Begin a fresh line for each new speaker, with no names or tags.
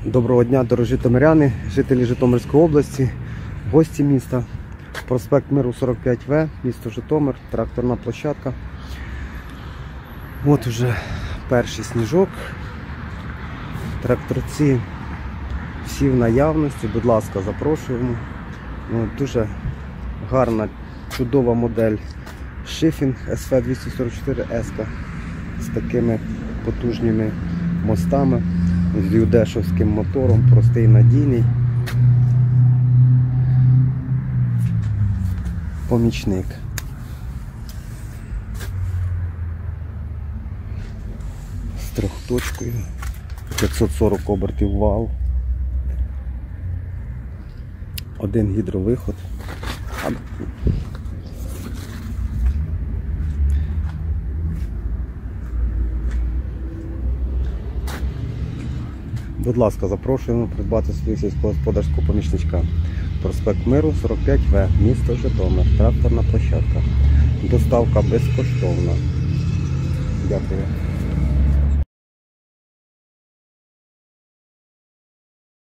Доброго дня, дорогі житомиряни, жителі Житомирської області, гості міста. Проспект Миру 45В, місто Житомир, тракторна площадка. От уже перший сніжок. Тракторці всі в наявності, будь ласка, запрошуємо. Дуже гарна, чудова модель Шифінг SV244S з такими потужними мостами, з юдешовським мотором, простий, надійний. Помічник. З трьохточкою, 540 обертів вал, один гідровиход. Будь ласка, запрошуємо придбати свою сільськогосподарського помічничка. Проспект Миру 45В, місто Житомир, тракторна площадка. Доставка безкоштовна. Дякую.